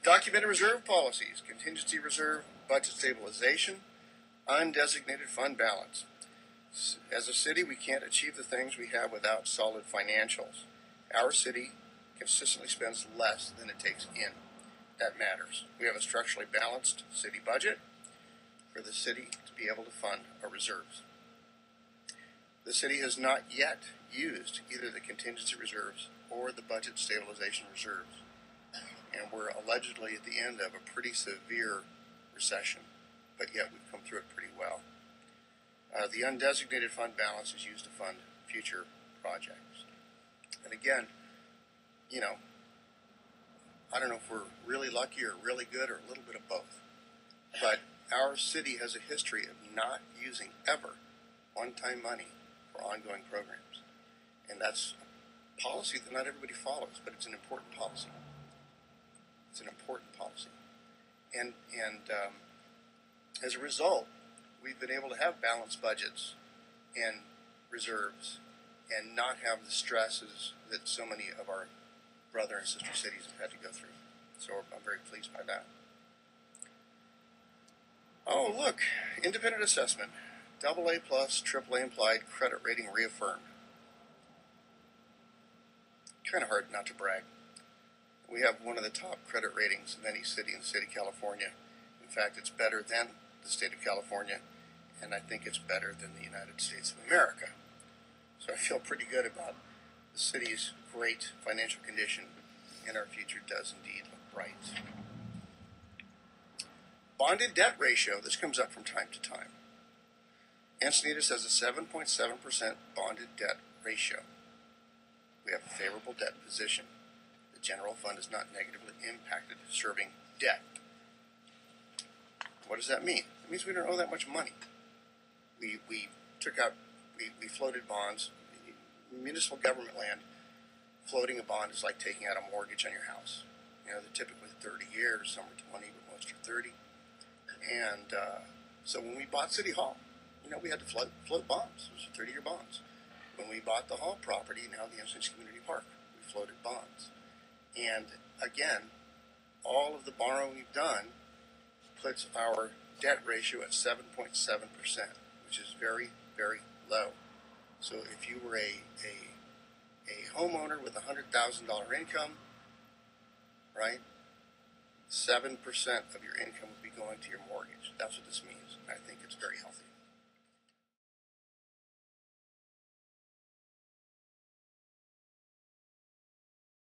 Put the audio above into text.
Documented reserve policies, contingency reserve, budget stabilization, undesignated fund balance. As a city, we can't achieve the things we have without solid financials. Our city consistently spends less than it takes in. That matters. We have a structurally balanced city budget for the city to be able to fund our reserves. The city has not yet used either the contingency reserves or the budget stabilization reserves, and we're allegedly at the end of a pretty severe recession, but yet we've come through it pretty well. The undesignated fund balance is used to fund future projects. And again, you know, I don't know if we're really lucky or really good or a little bit of both, but our city has a history of not using ever one-time money for ongoing programs. And that's a policy that not everybody follows, but it's an important policy. It's an important policy. And as a result, we've been able to have balanced budgets and reserves and not have the stresses that so many of our brother and sister cities have had to go through. So I'm very pleased by that. Oh, look, independent assessment, AA plus, AAA implied credit rating reaffirmed. Kind of hard not to brag. We have one of the top credit ratings of any city in the state of California. In fact, it's better than the state of California, and I think it's better than the United States of America. So I feel pretty good about the city's great financial condition, and our future does indeed look bright. Bonded debt ratio, this comes up from time to time. Encinitas has a 7.7% bonded debt ratio. We have a favorable debt position. The general fund is not negatively impacted serving debt. What does that mean? It means we don't owe that much money. We floated bonds. Municipal government land, floating a bond is like taking out a mortgage on your house. You know, they're typically 30 years, some are 20, but most are 30. And so when we bought City Hall, you know, we had to float bonds. Those are 30-year bonds. When we bought the Hall property, now the Encinitas Community Park, we floated bonds. And again, all of the borrowing we've done puts our debt ratio at 7.7%, which is very, very low. So if you were a homeowner with a $100,000 income, right, 7% of your income would be going to your mortgage. That's what this means. I think it's very healthy.